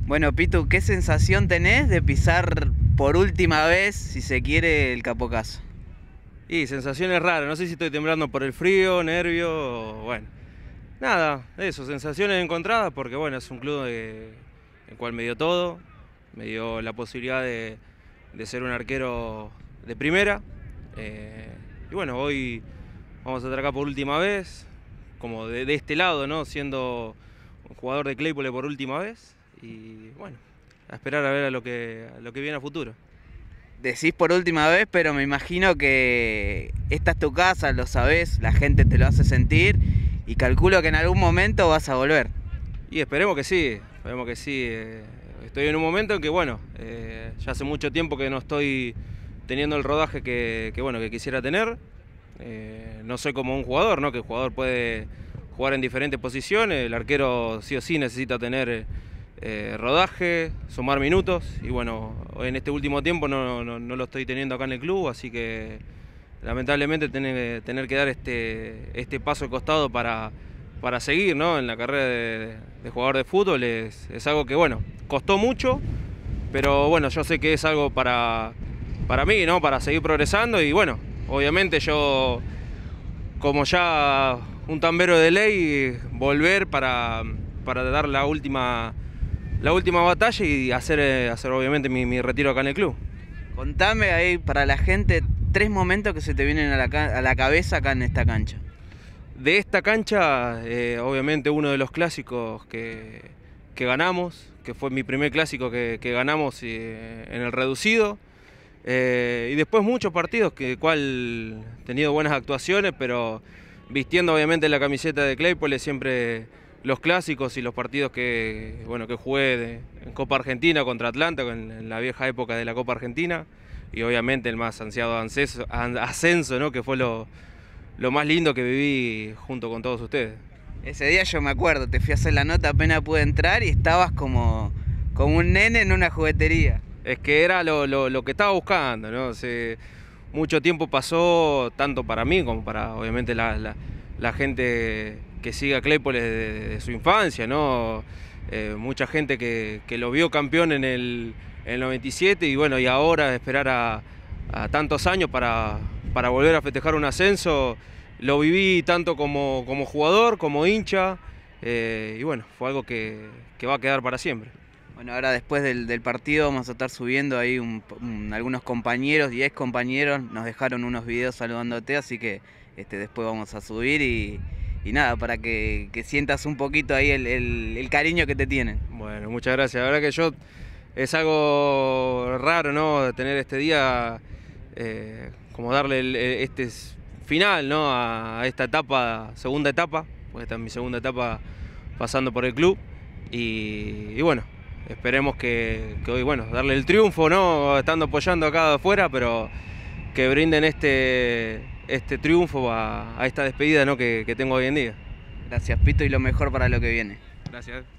Bueno, Pitu, ¿qué sensación tenés de pisar por última vez, si se quiere, el Capocaso? Y sensaciones raras, no sé si estoy temblando por el frío, nervio, bueno. Nada, eso, sensaciones encontradas porque bueno, es un club el cual me dio todo, me dio la posibilidad de ser un arquero de primera. Y bueno, hoy vamos a estar acá por última vez, como de este lado, ¿no? Siendo un jugador de Claypole por última vez. Y bueno, a esperar a ver a lo que viene a futuro. Decís por última vez, pero me imagino que esta es tu casa, lo sabés, la gente te lo hace sentir y calculo que en algún momento vas a volver. Y esperemos que sí, esperemos que sí. Estoy en un momento en que, bueno, ya hace mucho tiempo que no estoy teniendo el rodaje bueno, que quisiera tener. No soy como un jugador, ¿no? Que el jugador puede jugar en diferentes posiciones, el arquero sí o sí necesita tener rodaje, sumar minutos, y bueno, en este último tiempo no lo estoy teniendo acá en el club, así que lamentablemente tener que dar este paso al costado para seguir, ¿no? En la carrera de jugador de fútbol es algo que, bueno, costó mucho, pero bueno, yo sé que es algo para mí, ¿no? Para seguir progresando y bueno, obviamente yo, como ya un tambero de ley, volver para dar la última batalla y hacer obviamente mi retiro acá en el club. Contame ahí para la gente 3 momentos que se te vienen a la cabeza acá en esta cancha. De esta cancha, obviamente uno de los clásicos que ganamos, que fue mi primer clásico que ganamos en el reducido. Y después muchos partidos cual he tenido buenas actuaciones, pero vistiendo obviamente la camiseta de Claypole, siempre los clásicos y los partidos que jugué en Copa Argentina contra Atlanta, en la vieja época de la Copa Argentina, y obviamente el más ansiado ascenso, ¿no? Que fue lo más lindo que viví junto con todos ustedes. Ese día yo me acuerdo, te fui a hacer la nota, apenas pude entrar y estabas como un nene en una juguetería. Es que era lo que estaba buscando, ¿no? Mucho tiempo pasó, tanto para mí como para obviamente la gente que sigue a Claypole desde su infancia, ¿no? Mucha gente que lo vio campeón en el 97 y bueno, y ahora esperar a tantos años para volver a festejar un ascenso, lo viví tanto como jugador, como hincha, y bueno, fue algo que va a quedar para siempre. Bueno, ahora después del partido vamos a estar subiendo ahí algunos compañeros y ex compañeros nos dejaron unos videos saludándote, así que después vamos a subir y nada, para que sientas un poquito ahí el cariño que te tienen. Bueno, muchas gracias. La verdad que es algo raro, ¿no? Tener este día, como darle este final, ¿no? A esta etapa, segunda etapa, porque esta es mi segunda etapa pasando por el club y bueno. Esperemos que hoy, bueno, darle el triunfo, ¿no? Estando apoyando acá afuera, pero que brinden este triunfo a esta despedida, ¿no? que tengo hoy en día. Gracias, Pito, y lo mejor para lo que viene. Gracias.